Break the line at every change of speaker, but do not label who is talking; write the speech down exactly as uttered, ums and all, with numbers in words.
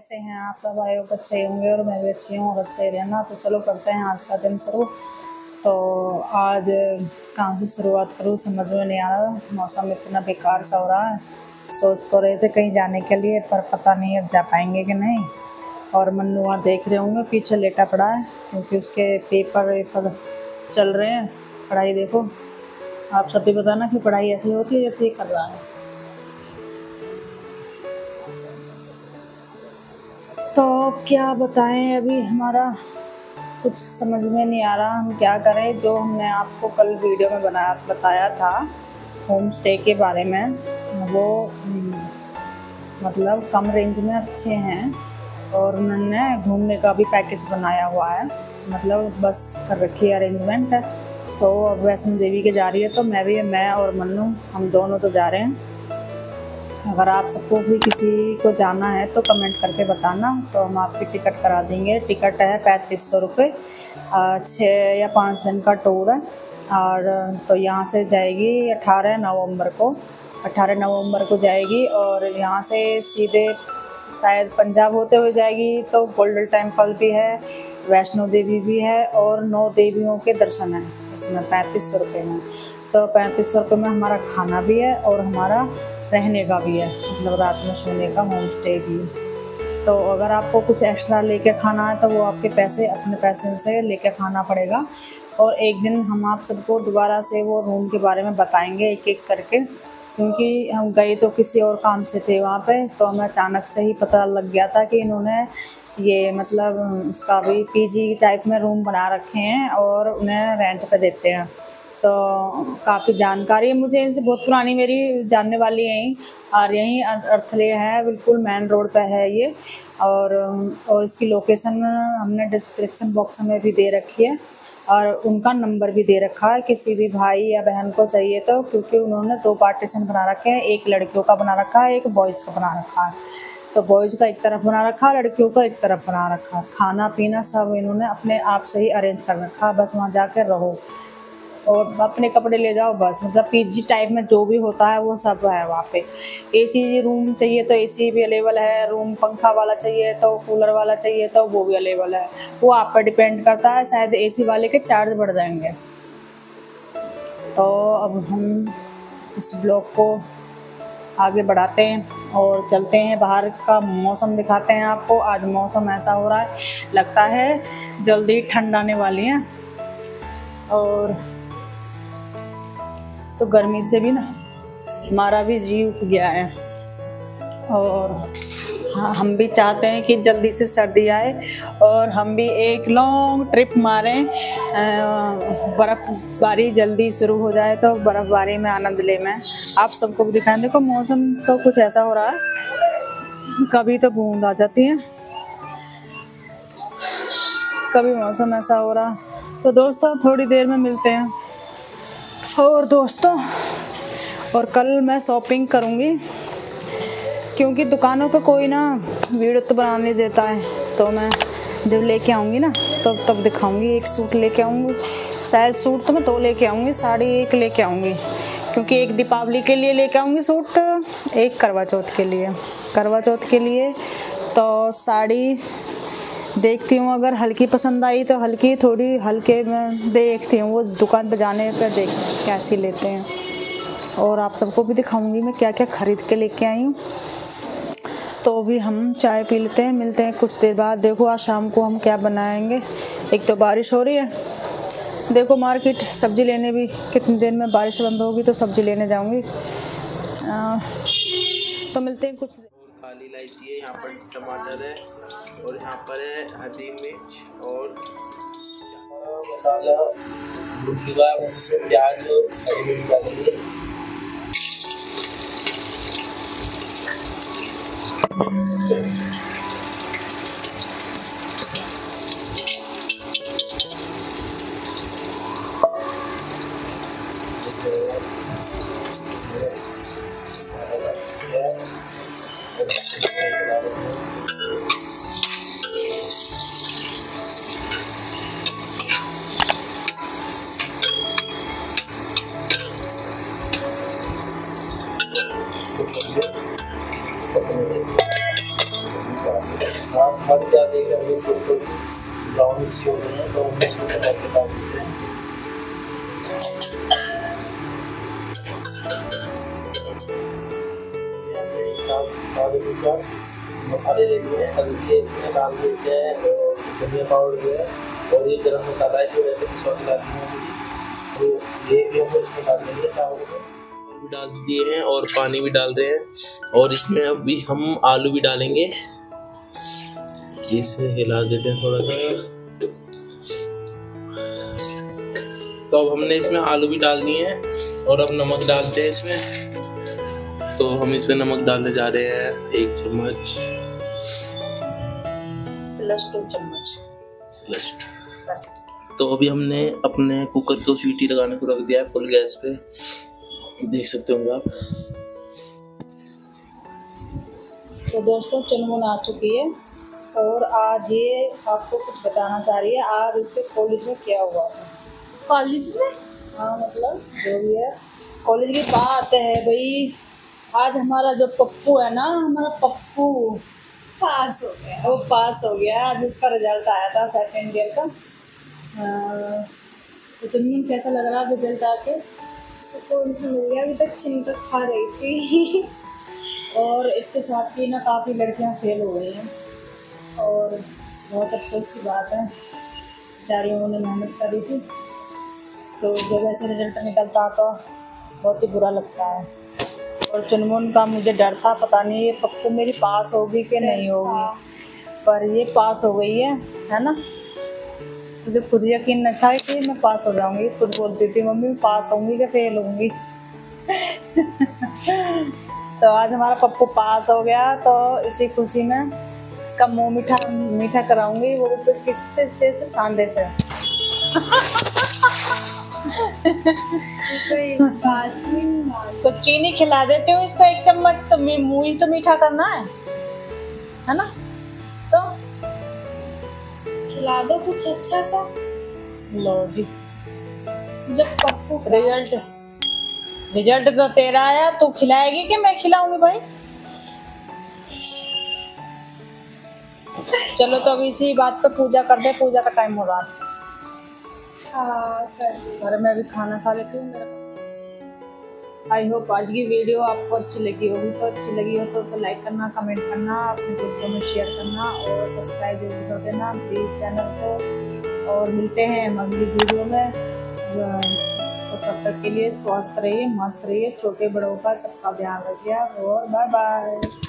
कैसे हैं आप सब? भाई अच्छे होंगे और मैं भी अच्छी हूँ और अच्छे रहना। तो चलो करते हैं आज का दिन शुरू। तो आज कहाँ से शुरुआत करूँ समझ में नहीं आ रहा। मौसम इतना बेकार सा हो रहा है। सोच तो रहे थे कहीं जाने के लिए, पर पता नहीं अब जा पाएंगे कि नहीं। और मन्नू वहाँ देख रहे होंगे पीछे लेटा पड़ा है, क्योंकि उसके पेपर वेपर चल रहे हैं। पढ़ाई देखो, आप सब भी बताना कि पढ़ाई ऐसी होती है जैसे ही कर रहा है। तो क्या बताएं, अभी हमारा कुछ समझ में नहीं आ रहा हम क्या करें। जो हमने आपको कल वीडियो में बनाया बताया था होम स्टे के बारे में, वो मतलब कम रेंज में अच्छे हैं और उन्होंने घूमने का भी पैकेज बनाया हुआ है, मतलब बस कर रखी है अरेंजमेंट। तो अब वैष्णो देवी के जा रही है, तो मैं भी मैं और मन्नू हम दोनों तो जा रहे हैं। अगर आप सबको भी किसी को जाना है तो कमेंट करके बताना, तो हम आपकी टिकट करा देंगे। टिकट है पैंतीस सौ रुपये, छः या पाँच दिन का टूर है। और तो यहाँ से जाएगी अठारह नवंबर को अठारह नवंबर को जाएगी, और यहाँ से सीधे शायद पंजाब होते हुए जाएगी। तो गोल्डन टेम्पल भी है, वैष्णो देवी भी है, और नौ देवियों के दर्शन हैं इसमें पैंतीस सौ रुपये में। तो पैंतीस सौ रुपये में हमारा खाना भी है और हमारा रहने का भी है, मतलब रात में सोने का होम स्टे भी। तो अगर आपको कुछ एक्स्ट्रा लेके खाना है तो वो आपके पैसे अपने पैसे से लेके खाना पड़ेगा। और एक दिन हम आप सबको दोबारा से वो रूम के बारे में बताएंगे एक एक करके, क्योंकि हम गए तो किसी और काम से थे वहाँ पे। तो हमें अचानक से ही पता लग गया था कि इन्होंने ये मतलब उसका भी पीजी टाइप में रूम बना रखे हैं और उन्हें रेंट पे देते हैं। तो काफ़ी जानकारी है मुझे इनसे, बहुत पुरानी मेरी जानने वाली है यहीं, और यहीं अर्थले है, बिल्कुल मेन रोड पे है ये। और और इसकी लोकेशन हमने डिस्क्रिप्शन बॉक्स में भी दे रखी है, और उनका नंबर भी दे रखा है किसी भी भाई या बहन को चाहिए तो, क्योंकि उन्होंने दो पार्टीशन बना रखे हैं, एक लड़कियों का बना रखा है, एक बॉयज़ का बना रखा है। तो बॉयज़ का एक तरफ बना रखा है, लड़कियों का एक तरफ बना रखा है। खाना पीना सब इन्होंने अपने आप से ही अरेंज कर रखा है, बस वहाँ जाकर रहो और अपने कपड़े ले जाओ बस। मतलब पीजी टाइप में जो भी होता है वो सब है वहाँ पे। एसी रूम चाहिए तो एसी भी अवेलेबल है, रूम पंखा वाला चाहिए तो कूलर वाला चाहिए तो वो भी अवेलेबल है। वो आप पर डिपेंड करता है, शायद एसी वाले के चार्ज बढ़ जाएंगे। तो अब हम इस ब्लॉग को आगे बढ़ाते हैं और चलते हैं, बाहर का मौसम दिखाते हैं आपको। आज मौसम ऐसा हो रहा है, लगता है जल्दी ठंड आने वाली है। और तो गर्मी से भी ना हमारा भी जी उठ गया है, और हाँ हम भी चाहते हैं कि जल्दी से सर्दी आए और हम भी एक लॉन्ग ट्रिप मारें, बर्फ़बारी जल्दी शुरू हो जाए तो बर्फ़बारी में आनंद ले। मैं आप सबको भी दिखाएं। देखो मौसम तो कुछ ऐसा हो रहा है, कभी तो बूंद आ जाती है, कभी मौसम ऐसा हो रहा। तो दोस्तों थोड़ी देर में मिलते हैं। और दोस्तों, और कल मैं शॉपिंग करूँगी, क्योंकि दुकानों पे कोई ना वीडियो तो बना नहीं देता है। तो मैं जब लेके आऊँगी ना तब तो तब दिखाऊँगी। एक सूट लेके आऊँगी, शायद सूट तो मैं दो लेके आऊँगी, साड़ी एक लेके आऊँगी, क्योंकि एक दीपावली के लिए लेके आऊँगी सूट, एक करवा चौथ के लिए करवा चौथ के लिए तो साड़ी देखती हूँ। अगर हल्की पसंद आई तो हल्की, थोड़ी हल्के में देखती हूँ, वो दुकान पर जाने पर देख कैसी लेते हैं। और आप सबको भी दिखाऊंगी मैं क्या क्या खरीद के लेके आई हूँ। तो भी हम चाय पी लेते हैं, मिलते हैं कुछ देर बाद। देखो आज शाम को हम क्या बनाएंगे। एक तो बारिश हो रही है, देखो मार्केट सब्जी लेने भी कितनी देर में बारिश बंद होगी तो सब्जी लेने जाऊँगी। तो मिलते हैं कुछ।
काली इलायची है, यहाँ पर टमाटर है, और यहाँ पर है हरी मिर्च और मसाला, प्याज, हरी मिर्च डालेंगे। हमारी क्या देख रहे हैं थोड़ी थोड़ी ब्राउन सी हो गई है, तो हम इसमें टमाटर डाल देते हैं। सारे मसाले रेडी हैं, हल्दी इसमें डाल देते हैं और धनिया पाउडर है और ये गरम मसाला है जो वैसे भी स्वाद लाती है, तो ये भी हम इसमें डाल देंगे। चावल भी डाल दिए हैं और पानी भी डाल रहे हैं और इसमें अभी हम आलू भी डालेंगे। इसे हिला देते हैं थोड़ा सा। तो अब हमने इसमें आलू भी डाल दिए हैं और अब नमक डालते हैं इसमें। तो हम इसमें नमक डालने जा रहे हैं एक चम्मच
प्लस टू चम्मच
प्लस। तो अभी हमने अपने कुकर को सीटी लगाने को रख दिया है फुल गैस पे, देख सकते होंगे आप।
तो दोस्तों चुनमुन आ चुकी है और आज ये आपको कुछ बताना चाह रही है आज इसके कॉलेज में क्या हुआ था।
कॉलेज में?
हाँ मतलब जो भी है कॉलेज की बात है भाई। आज हमारा जो पप्पू है ना, हमारा पप्पू
पास हो गया।
वो पास हो गया। आज उसका रिजल्ट आया था सेकेंड ईयर का। तो चुनमुन कैसा लग रहा है रिजल्ट आके?
सुकून से मिल गया। अभी तक चिंता खा रही थी।
और इसके साथ की ना काफ़ी लड़कियां फेल हो गई हैं और बहुत अफसोस की बात है। बेचारी उन्होंने मेहनत करी थी, तो जब ऐसे रिजल्ट निकलता तो बहुत ही बुरा लगता है। और चुनमुन का मुझे डर था, पता नहीं ये पप्पू मेरी पास होगी कि नहीं होगी, पर ये पास हो गई है है ना। मुझे खुद यकीन न था कि मैं पास हो जाऊंगी। खुद बोलती थी मम्मी मैं पास होंगी कि फेल होंगी। तो आज हमारा पप्पू पास हो गया, तो इसी खुशी में इसका मुंह मीठा मीठा कराऊंगी। वो तो किससे से सांदे से।
बात नहीं।
तो चीनी खिला देती हूँ इसको एक चम्मच, तो मुंह ही तो मीठा करना है है ना। तो
खिला दो कुछ अच्छा सा।
लो जी,
जब पप्पू
रिजल्ट रिजल्ट तो तेरा आया, तू खिलाएगी कि मैं खिलाऊंगी भाई? चलो तो अब इसी बात पे पूजा कर दे, पूजा का टाइम हो रहा है।
हाँ कर।
और मैं भी खाना खा लेती हूँ। मेरा आई होप आज की वीडियो आपको अच्छी लगी होगी। तो अच्छी लगी हो तो, तो लाइक करना, कमेंट करना, अपने दोस्तों में शेयर करना और सब्सक्राइब जरूर कर देना प्लीज़ चैनल को। और मिलते हैं हम अगली वीडियो में। तो तब तक के लिए स्वस्थ रहिए, मस्त रहिए, छोटे बड़ों का सबका ध्यान रखिए और बाय बाय।